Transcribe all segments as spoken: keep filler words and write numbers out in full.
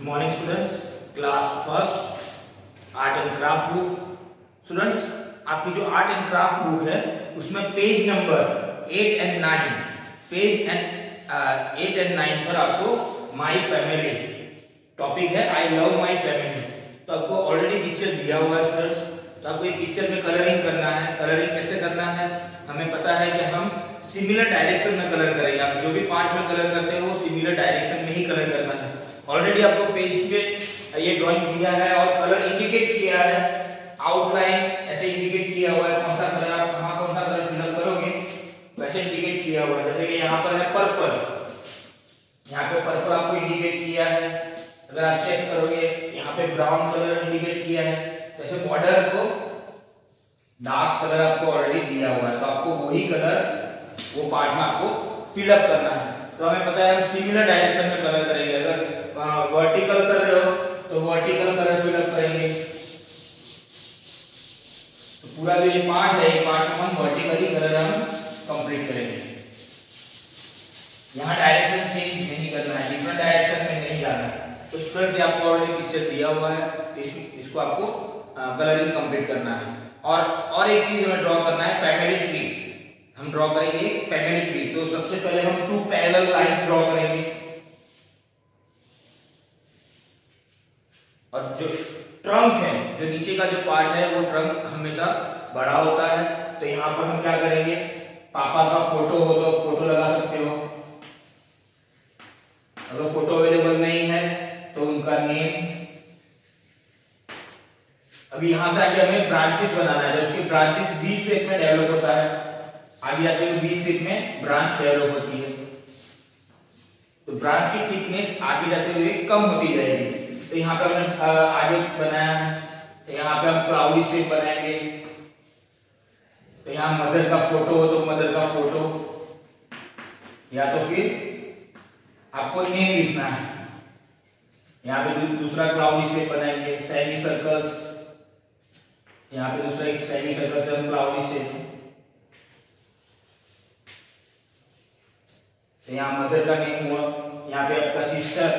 Morning students, class first art and craft book. Students, आपकी जो art and craft book है उसमें page number eight and nine page and eight and nine पर आपको my family topic है, I love my family. तो आपको already picture दिया हुआ है स्टूडेंट्स, तो आपको ये पिक्चर में कलरिंग करना है। कलरिंग कैसे करना है, हमें पता है कि हम सिमिलर डायरेक्शन में कलर करेंगे। आप जो भी पार्ट में कलर करते हो वो सिमिलर डायरेक्शन में ही कलर करना है। ऑलरेडी आपको पेज पे ये ड्राइंग दिया है और कलर इंडिकेट किया है, आउटलाइन ऐसे इंडिकेट किया हुआ है, कौन सा कलर आप कहां कौन सा कलर फिलअप करोगे वैसे इंडिकेट किया हुआ है। जैसे कि यहाँ पर है पर्पल, यहाँ पे पर्पल आपको इंडिकेट किया है। अगर आप चेक करोगे यहाँ पे ब्राउन कलर इंडिकेट किया है। जैसे बॉर्डर को डार्क कलर आपको ऑलरेडी दिया हुआ है, तो आपको वही कलर वो पार्ट में आपको फिलअप करना है। तो हमें पता है हम सिमिलर डायरेक्शन में कलर करेंगे। अगर वर्टिकल कर रहे हो तो वर्टिकल कलर फिलअप करेंगे। तो पूरा जो ये पार्ट है ये पार्ट हम वर्टिकली कलर हम कंप्लीट करेंगे। यहाँ डायरेक्शन चेंज नहीं करना है, डिफरेंट डायरेक्शन में नहीं जाना है। तो स्टूडेंट्स आपको ऑलरेडी पिक्चर दिया हुआ है, इस, इसको आपको कलरिंग कंप्लीट करना है। और और एक चीज हमें ड्रॉ करना है, फैमिली ट्री। हम ड्रॉ करेंगे फैमिली ट्री। तो सबसे पहले हम टू पैरेलल लाइंस ड्रॉ करेंगे और जो ट्रंक है, जो नीचे का जो पार्ट है वो ट्रंक हमेशा बड़ा होता है। तो यहाँ पर हम क्या करेंगे, पापा का फोटो हो तो फोटो लगा सकते हो। अगर फोटो अवेलेबल नहीं है तो उनका नेम। अभी यहां से आगे हमें ब्रांचेस बनाना है। जब उसकी ब्रांचेस वी शेप में डेवलप होता है, आगे जाते हुए वी शेप में ब्रांच डेवलप होती है, तो ब्रांच की थिकनेस आगे जाते हुए कम होती जाएगी। तो यहाँ पे हमने आगे बनाया है, तो यहाँ पे हम क्लाउडी शेप बनाएंगे। तो यहाँ मदर का फोटो हो तो मदर का फोटो, या तो फिर आपको नेम लिखना है। यहाँ पे दूसरा क्लाउडी शेप बनाएंगे, सेमी सर्कल्स। यहाँ पे दूसरा एक सेमी सर्कल से हम क्लाउडी शेप। तो यहाँ मदर का नेम हुआ, यहाँ पे आपका सिस्टर,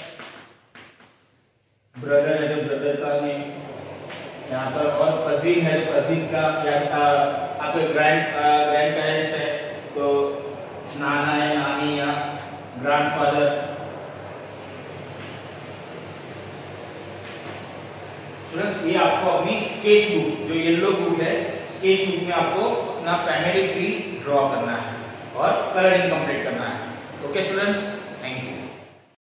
ब्रदर है तो ब्रदर का नेम, यहाँ पर और कजिन है तो कजिन का, या आपके ग्रैंड ग्रैंड पेरेंट्स है तो नाना है, नानी या ग्रैंडफादर। स्टूडेंट्स, ये आपको अपनी स्केच बुक, जो येलो बुक है, स्केच बुक में आपको अपना फैमिली ट्री ड्रॉ करना है और कलरिंग कंप्लीट करना है। Okay students.